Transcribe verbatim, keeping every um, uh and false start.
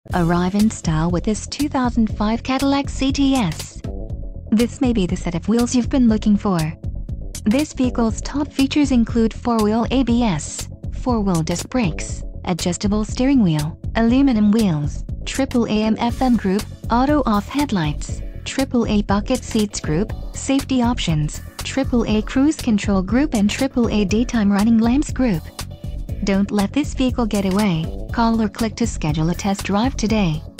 Arrive in style with this two thousand five Cadillac C T S. This may be the set of wheels you've been looking for. This vehicle's top features include four-wheel A B S, four-wheel disc brakes, adjustable steering wheel, aluminum wheels, triple A M F M group, auto-off headlights, triple A bucket seats group, safety options, triple A cruise control group and triple A daytime running lamps group. Don't let this vehicle get away. Call or click to schedule a test drive today.